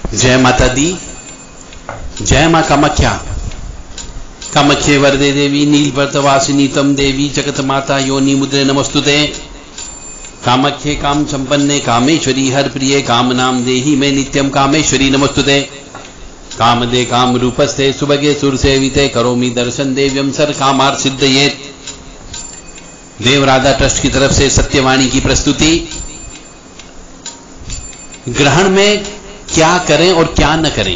जय माता दी, जय मां कामाख्या। कामाख्ये वरदे देवी नीलपर्तवासिनी तम देवी जगत माता योनि मुद्रे नमस्तुते। कामाख्ये काम संपन्ने कामेश्वरी हर प्रिये काम नाम देहि में नित्यम कामेश्वरी नमस्तुते। कामदे काम रूपस्ते सुभगे सुर सेविते करोमि दर्शन देव्यम सर कामार सिद्धयेत। देव राधा ट्रस्ट की तरफ से सत्यवाणी की प्रस्तुति। ग्रहण में क्या करें और क्या न करें।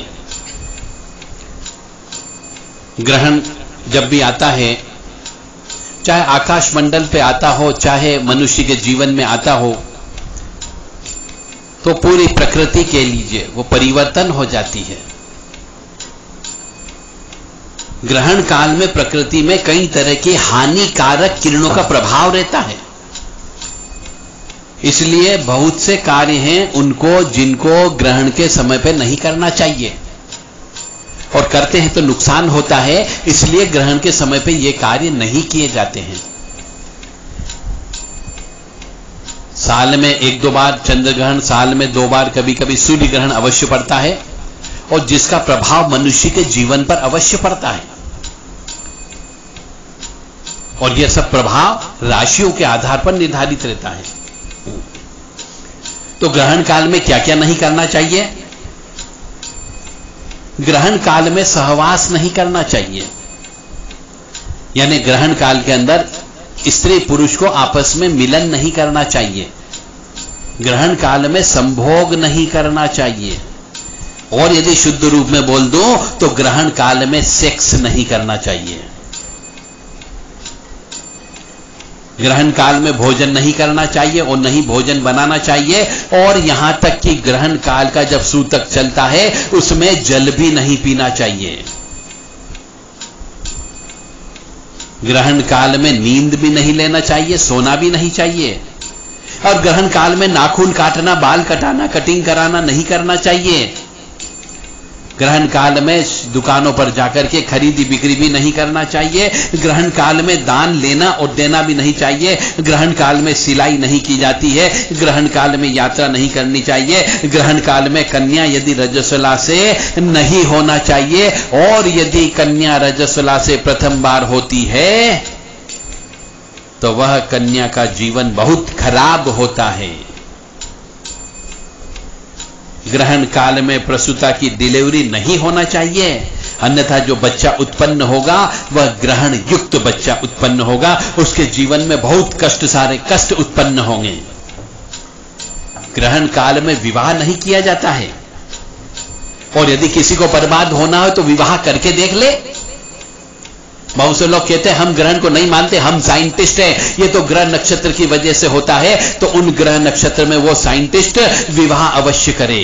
ग्रहण जब भी आता है, चाहे आकाश मंडल पे आता हो, चाहे मनुष्य के जीवन में आता हो, तो पूरी प्रकृति के लीजिए वो परिवर्तन हो जाती है। ग्रहण काल में प्रकृति में कई तरह के हानिकारक किरणों का प्रभाव रहता है। इसलिए बहुत से कार्य हैं उनको जिनको ग्रहण के समय पे नहीं करना चाहिए, और करते हैं तो नुकसान होता है। इसलिए ग्रहण के समय पे ये कार्य नहीं किए जाते हैं। साल में 1-2 बार चंद्र ग्रहण, साल में 2 बार कभी कभी सूर्य ग्रहण अवश्य पड़ता है, और जिसका प्रभाव मनुष्य के जीवन पर अवश्य पड़ता है। और यह सब प्रभाव राशियों के आधार पर निर्धारित रहता है। तो ग्रहण काल में क्या क्या नहीं करना चाहिए। ग्रहण काल में सहवास नहीं करना चाहिए, यानी ग्रहण काल के अंदर स्त्री पुरुष को आपस में मिलन नहीं करना चाहिए। ग्रहण काल में संभोग नहीं करना चाहिए, और यदि शुद्ध रूप में बोल दूं तो ग्रहण काल में सेक्स नहीं करना चाहिए। ग्रहण काल में भोजन नहीं करना चाहिए और नहीं भोजन बनाना चाहिए, और यहां तक कि ग्रहण काल का जब सूतक चलता है उसमें जल भी नहीं पीना चाहिए। ग्रहण काल में नींद भी नहीं लेना चाहिए, सोना भी नहीं चाहिए। और ग्रहण काल में नाखून काटना, बाल कटाना, कटिंग कराना नहीं करना चाहिए। ग्रहण काल में दुकानों पर जाकर के खरीदी बिक्री भी नहीं करना चाहिए। ग्रहण काल में दान लेना और देना भी नहीं चाहिए। ग्रहण काल में सिलाई नहीं की जाती है। ग्रहण काल में यात्रा नहीं करनी चाहिए। ग्रहण काल में कन्या यदि रजस्वला से नहीं होना चाहिए, और यदि कन्या रजस्वला से प्रथम बार होती है तो वह कन्या का जीवन बहुत खराब होता है। ग्रहण काल में प्रसूता की डिलीवरी नहीं होना चाहिए, अन्यथा जो बच्चा उत्पन्न होगा वह ग्रहण युक्त बच्चा उत्पन्न होगा। उसके जीवन में बहुत सारे कष्ट उत्पन्न होंगे। ग्रहण काल में विवाह नहीं किया जाता है, और यदि किसी को बर्बाद होना हो तो विवाह करके देख ले। बहुत से लोग कहते हैं हम ग्रहण को नहीं मानते, हम साइंटिस्ट हैं, ये तो ग्रह नक्षत्र की वजह से होता है। तो उन ग्रह नक्षत्र में वो साइंटिस्ट विवाह अवश्य करे।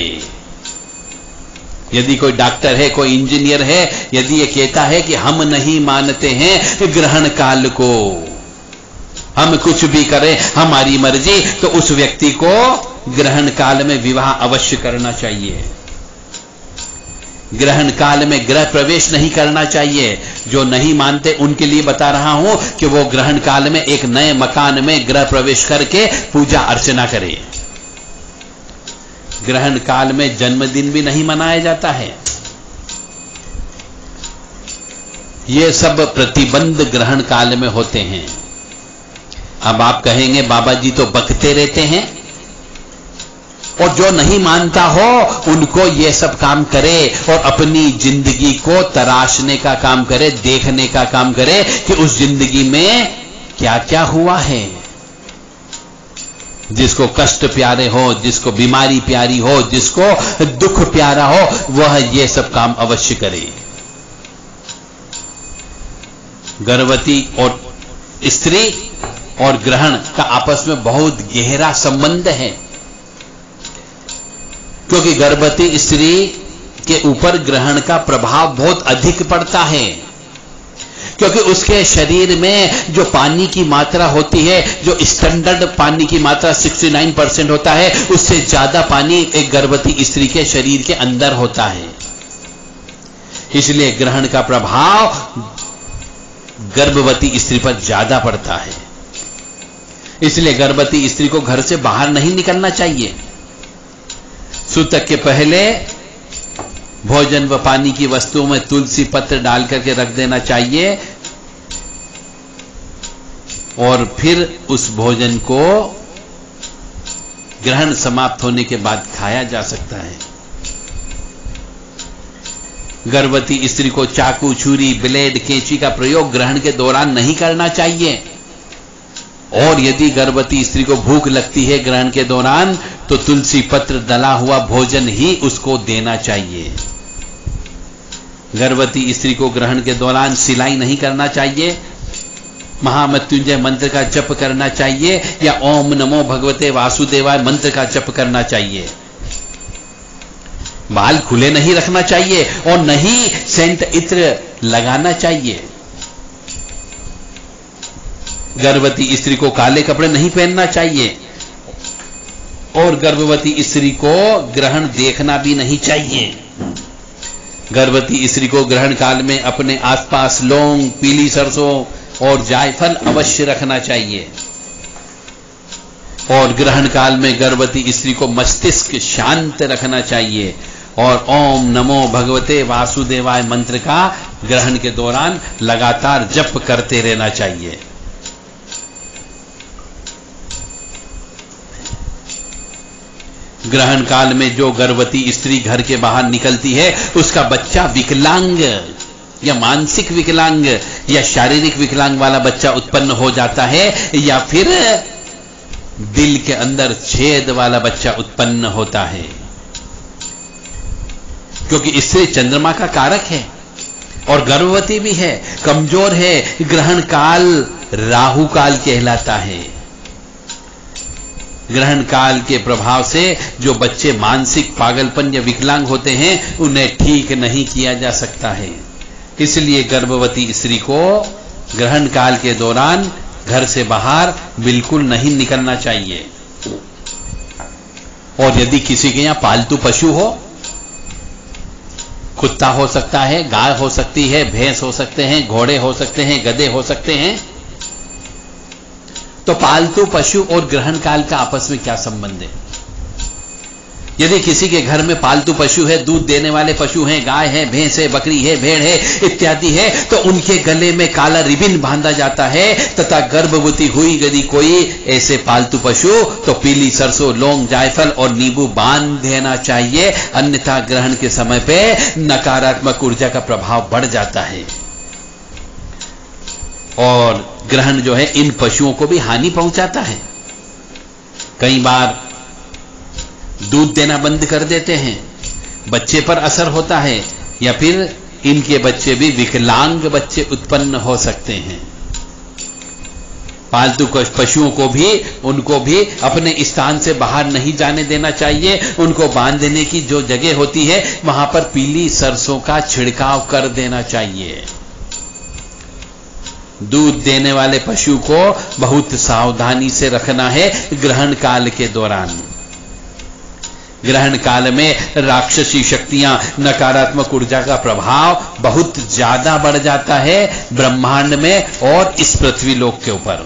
यदि कोई डॉक्टर है, कोई इंजीनियर है, यदि ये कहता है कि हम नहीं मानते हैं ग्रहण काल को, हम कुछ भी करें हमारी मर्जी, तो उस व्यक्ति को ग्रहण काल में विवाह अवश्य करना चाहिए। ग्रहण काल में गृह प्रवेश नहीं करना चाहिए। जो नहीं मानते उनके लिए बता रहा हूं कि वो ग्रहण काल में एक नए मकान में गृह प्रवेश करके पूजा अर्चना करें। ग्रहण काल में जन्मदिन भी नहीं मनाया जाता है। ये सब प्रतिबंध ग्रहण काल में होते हैं। अब आप कहेंगे बाबा जी तो बकते रहते हैं, और जो नहीं मानता हो उनको ये सब काम करे और अपनी जिंदगी को तराशने का काम करे, देखने का काम करे कि उस जिंदगी में क्या क्या हुआ है। जिसको कष्ट प्यारे हो, जिसको बीमारी प्यारी हो, जिसको दुख प्यारा हो, वह ये सब काम अवश्य करे। गर्भवती और स्त्री और ग्रहण का आपस में बहुत गहरा संबंध है, क्योंकि गर्भवती स्त्री के ऊपर ग्रहण का प्रभाव बहुत अधिक पड़ता है। क्योंकि उसके शरीर में जो पानी की मात्रा होती है, जो स्टैंडर्ड पानी की मात्रा 69% होता है, उससे ज्यादा पानी एक गर्भवती स्त्री के शरीर के अंदर होता है। इसलिए ग्रहण का प्रभाव गर्भवती स्त्री पर ज्यादा पड़ता है। इसलिए गर्भवती स्त्री को घर से बाहर नहीं निकलना चाहिए। सूतक के पहले भोजन व पानी की वस्तुओं में तुलसी पत्र डाल करके रख देना चाहिए और फिर उस भोजन को ग्रहण समाप्त होने के बाद खाया जा सकता है। गर्भवती स्त्री को चाकू, छुरी, ब्लेड, कैंची का प्रयोग ग्रहण के दौरान नहीं करना चाहिए। और यदि गर्भवती स्त्री को भूख लगती है ग्रहण के दौरान तो तुलसी पत्र डला हुआ भोजन ही उसको देना चाहिए। गर्भवती स्त्री को ग्रहण के दौरान सिलाई नहीं करना चाहिए। महामृत्युंजय मंत्र का जप करना चाहिए या ओम नमो भगवते वासुदेवाय मंत्र का जप करना चाहिए। बाल खुले नहीं रखना चाहिए और नहीं सेंट इत्र लगाना चाहिए। गर्भवती स्त्री को काले कपड़े नहीं पहनना चाहिए और गर्भवती स्त्री को ग्रहण देखना भी नहीं चाहिए। गर्भवती स्त्री को ग्रहण काल में अपने आसपास लौंग, पीली सरसों और जायफल अवश्य रखना चाहिए। और ग्रहण काल में गर्भवती स्त्री को मस्तिष्क शांत रखना चाहिए और ओम नमो भगवते वासुदेवाय मंत्र का ग्रहण के दौरान लगातार जप करते रहना चाहिए। ग्रहण काल में जो गर्भवती स्त्री घर के बाहर निकलती है उसका बच्चा विकलांग या मानसिक विकलांग या शारीरिक विकलांग वाला बच्चा उत्पन्न हो जाता है या फिर दिल के अंदर छेद वाला बच्चा उत्पन्न होता है, क्योंकि स्त्री चंद्रमा का कारक है और गर्भवती भी है, कमजोर है। ग्रहण काल राहु काल कहलाता है। ग्रहण काल के प्रभाव से जो बच्चे मानसिक पागलपन या विकलांग होते हैं उन्हें ठीक नहीं किया जा सकता है। इसलिए गर्भवती स्त्री को ग्रहण काल के दौरान घर से बाहर बिल्कुल नहीं निकलना चाहिए। और यदि किसी के यहां पालतू पशु हो, कुत्ता हो सकता है, गाय हो सकती है, भैंस हो सकते हैं, घोड़े हो सकते हैं, गधे हो सकते हैं, तो पालतू पशु और ग्रहण काल का आपस में क्या संबंध है? यदि किसी के घर में पालतू पशु है, दूध देने वाले पशु हैं, गाय है, भैंस है, बकरी है, भेड़ है इत्यादि है, तो उनके गले में काला रिबिन बांधा जाता है तथा गर्भवती हुई यदि कोई ऐसे पालतू पशु तो पीली सरसों, लौंग, जायफल और नींबू बांध देना चाहिए, अन्यथा ग्रहण के समय पे नकारात्मक ऊर्जा का प्रभाव बढ़ जाता है और ग्रहण जो है इन पशुओं को भी हानि पहुंचाता है। कई बार दूध देना बंद कर देते हैं, बच्चे पर असर होता है या फिर इनके बच्चे भी विकलांग बच्चे उत्पन्न हो सकते हैं। पालतू पशुओं को भी उनको भी अपने स्थान से बाहर नहीं जाने देना चाहिए। उनको बांधने की जो जगह होती है वहां पर पीली सरसों का छिड़काव कर देना चाहिए। दूध देने वाले पशु को बहुत सावधानी से रखना है ग्रहण काल के दौरान। ग्रहण काल में राक्षसी शक्तियां, नकारात्मक ऊर्जा का प्रभाव बहुत ज्यादा बढ़ जाता है ब्रह्मांड में और इस पृथ्वी लोक के ऊपर।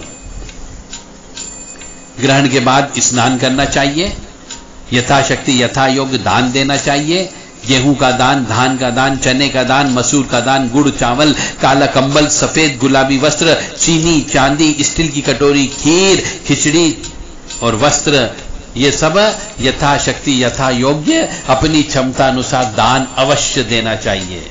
ग्रहण के बाद स्नान करना चाहिए, यथाशक्ति यथा योग्य दान देना चाहिए। गेहूं का दान, धान का दान, चने का दान, मसूर का दान, गुड़, चावल, काला कंबल, सफेद गुलाबी वस्त्र, चीनी, चांदी, स्टील की कटोरी, खीर, खिचड़ी और वस्त्र, ये सब यथाशक्ति यथा योग्य अपनी क्षमता अनुसार दान अवश्य देना चाहिए।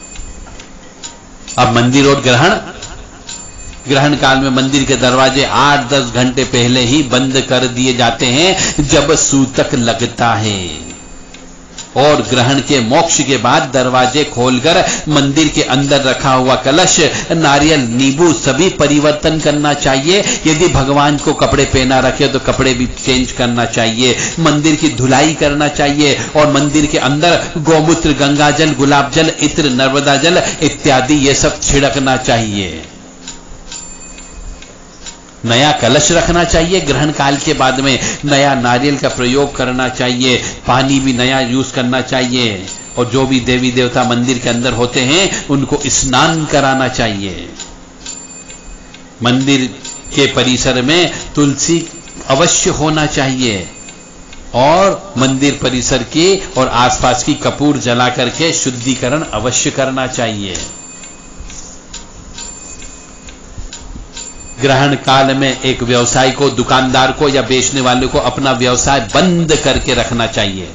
अब मंदिर और ग्रहण काल में मंदिर के दरवाजे 8-10 घंटे पहले ही बंद कर दिए जाते हैं जब सूतक लगता है और ग्रहण के मोक्ष के बाद दरवाजे खोलकर मंदिर के अंदर रखा हुआ कलश, नारियल, नींबू सभी परिवर्तन करना चाहिए। यदि भगवान को कपड़े पहना रखे तो कपड़े भी चेंज करना चाहिए। मंदिर की धुलाई करना चाहिए और मंदिर के अंदर गौमूत्र, गंगा जल, गुलाब जल, इत्र, नर्मदा जल इत्यादि ये सब छिड़कना चाहिए। नया कलश रखना चाहिए ग्रहण काल के बाद में, नया नारियल का प्रयोग करना चाहिए, पानी भी नया यूज करना चाहिए और जो भी देवी देवता मंदिर के अंदर होते हैं उनको स्नान कराना चाहिए। मंदिर के परिसर में तुलसी अवश्य होना चाहिए और मंदिर परिसर की और आसपास की कपूर जला करके शुद्धिकरण अवश्य करना चाहिए। ग्रहण काल में एक व्यवसायी को, दुकानदार को या बेचने वाले को अपना व्यवसाय बंद करके रखना चाहिए।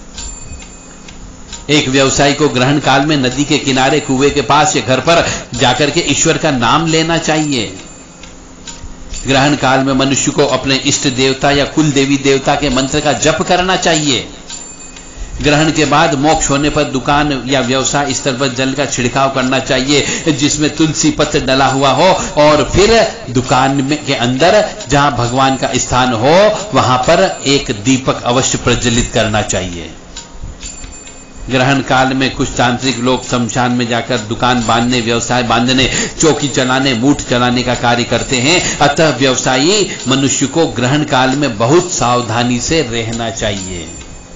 एक व्यवसायी को ग्रहण काल में नदी के किनारे, कुएं के पास या घर पर जाकर के ईश्वर का नाम लेना चाहिए। ग्रहण काल में मनुष्य को अपने इष्ट देवता या कुल देवी देवता के मंत्र का जप करना चाहिए। ग्रहण के बाद मोक्ष होने पर दुकान या व्यवसाय स्थल पर जल का छिड़काव करना चाहिए जिसमें तुलसी पत्र डला हुआ हो, और फिर दुकान में के अंदर जहां भगवान का स्थान हो वहां पर एक दीपक अवश्य प्रज्वलित करना चाहिए। ग्रहण काल में कुछ तांत्रिक लोग शमशान में जाकर दुकान बांधने, व्यवसाय बांधने, चौकी चलाने, मूठ चलाने का कार्य करते हैं। अतः व्यवसायी मनुष्य को ग्रहण काल में बहुत सावधानी से रहना चाहिए।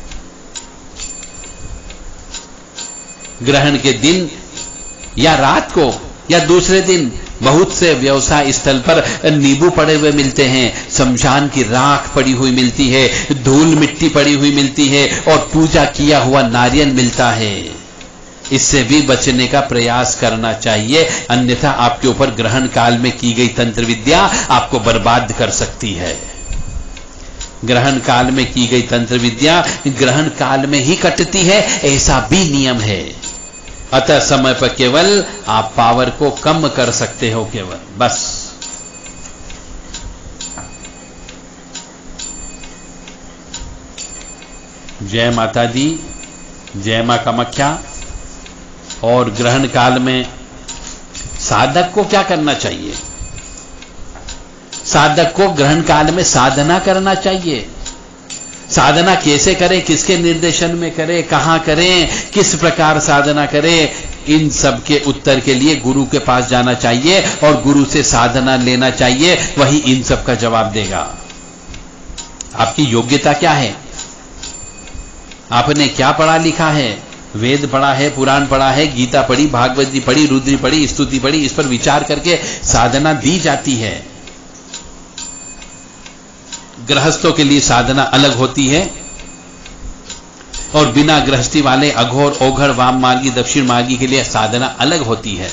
ग्रहण के दिन या रात को या दूसरे दिन बहुत से व्यवसाय स्थल पर नींबू पड़े हुए मिलते हैं, शमशान की राख पड़ी हुई मिलती है, धूल मिट्टी पड़ी हुई मिलती है और पूजा किया हुआ नारियल मिलता है। इससे भी बचने का प्रयास करना चाहिए, अन्यथा आपके ऊपर ग्रहण काल में की गई तंत्र विद्या आपको बर्बाद कर सकती है। ग्रहण काल में की गई तंत्र विद्या ग्रहण काल में ही कटती है, ऐसा भी नियम है। अतः समय पर केवल आप पावर को कम कर सकते हो, केवल बस। जय माता दी, जय मां कामाख्या। और ग्रहण काल में साधक को क्या करना चाहिए? साधक को ग्रहण काल में साधना करना चाहिए। साधना कैसे करें, किसके निर्देशन में करें, कहां करें, किस प्रकार साधना करें, इन सब के उत्तर के लिए गुरु के पास जाना चाहिए और गुरु से साधना लेना चाहिए। वही इन सब का जवाब देगा। आपकी योग्यता क्या है, आपने क्या पढ़ा लिखा है, वेद पढ़ा है, पुराण पढ़ा है, गीता पढ़ी, भागवत जी पढ़ी, रुद्री पढ़ी, स्तुति पढ़ी, इस पर विचार करके साधना दी जाती है। गृहस्थों के लिए साधना अलग होती है और बिना गृहस्थी वाले अघोर, ओघड़, वाम मार्गी, दक्षिण मार्गी के लिए साधना अलग होती है।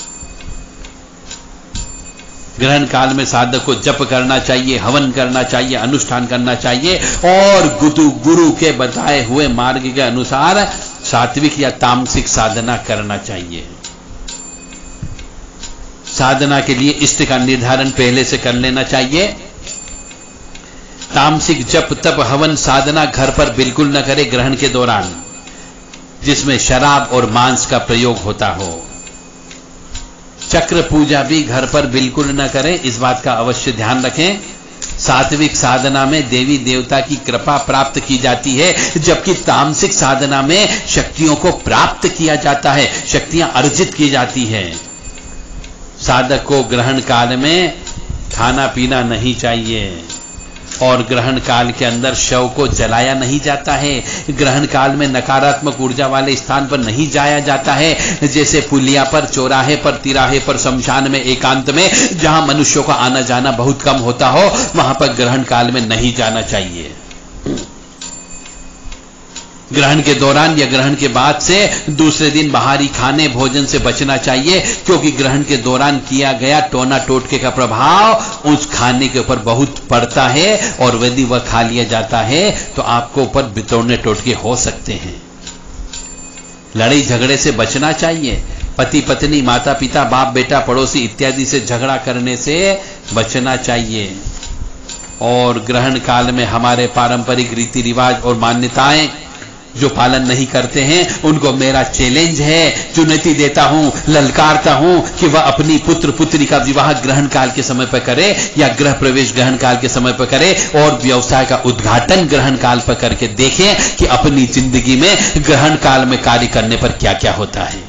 ग्रहण काल में साधक को जप करना चाहिए, हवन करना चाहिए, अनुष्ठान करना चाहिए और गुरु के बताए हुए मार्ग के अनुसार सात्विक या तामसिक साधना करना चाहिए। साधना के लिए इष्ट का निर्धारण पहले से कर लेना चाहिए। तामसिक जप, तप, हवन, साधना घर पर बिल्कुल न करे ग्रहण के दौरान, जिसमें शराब और मांस का प्रयोग होता हो। चक्र पूजा भी घर पर बिल्कुल न करें, इस बात का अवश्य ध्यान रखें। सात्विक साधना में देवी देवता की कृपा प्राप्त की जाती है, जबकि तामसिक साधना में शक्तियों को प्राप्त किया जाता है, शक्तियां अर्जित की जाती है। साधक को ग्रहण काल में खाना पीना नहीं चाहिए और ग्रहण काल के अंदर शव को जलाया नहीं जाता है। ग्रहण काल में नकारात्मक ऊर्जा वाले स्थान पर नहीं जाया जाता है, जैसे पुलिया पर, चौराहे पर, तिराहे पर, शमशान में, एकांत में, जहां मनुष्यों का आना जाना बहुत कम होता हो, वहां पर ग्रहण काल में नहीं जाना चाहिए। ग्रहण के दौरान या ग्रहण के बाद से दूसरे दिन बाहरी खाने भोजन से बचना चाहिए, क्योंकि ग्रहण के दौरान किया गया टोना टोटके का प्रभाव उस खाने के ऊपर बहुत पड़ता है और यदि वह खा लिया जाता है तो आपको ऊपर बितौने टोटके हो सकते हैं। लड़ाई झगड़े से बचना चाहिए। पति पत्नी, माता पिता, बाप बेटा, पड़ोसी इत्यादि से झगड़ा करने से बचना चाहिए। और ग्रहण काल में हमारे पारंपरिक रीति रिवाज और मान्यताएं जो पालन नहीं करते हैं, उनको मेरा चैलेंज है, चुनौती देता हूं, ललकारता हूं कि वह अपनी पुत्र पुत्री का विवाह ग्रहण काल के समय पर करे या गृह प्रवेश ग्रहण काल के समय पर करे और व्यवसाय का उद्घाटन ग्रहण काल पर करके देखें कि अपनी जिंदगी में ग्रहण काल में कार्य करने पर क्या क्या होता है।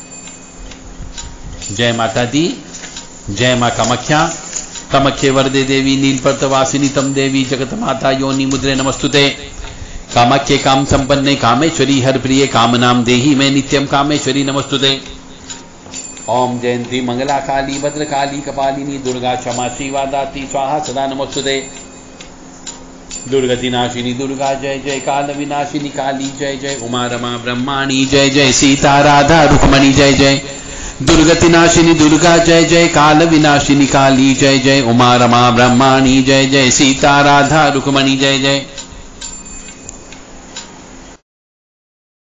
जय माता दी, जय मां कामाख्या। कामाख्ये वरदे देवी नीलपर्तवासिनी तम देवी जगत माता योनि मुद्रे नमस्तुते। कामाख्ये काम संपन्ने कामेश्वरी हर प्रिय काम नाम देही मैं नित्यम कामेश्वरी नमस्तुते। ओम जयंती मंगला काली भद्र काली कपालिनी दुर्गा क्षमा शिवा दाती स्वाहा सदा नमस्तुते। दुर्गति नाशिनी दुर्गा जय जय, काल विनाशिनी काली जय जय, उमा रमा ब्रह्माणी जय जय, सीता राधा रुक्मणी जय जय। दुर्गति नाशिनी दुर्गा जय जय, काल विनाशिनी काली जय जय, उमा रमा ब्रह्माणी जय जय, सीता राधा रुक्मणी जय जय।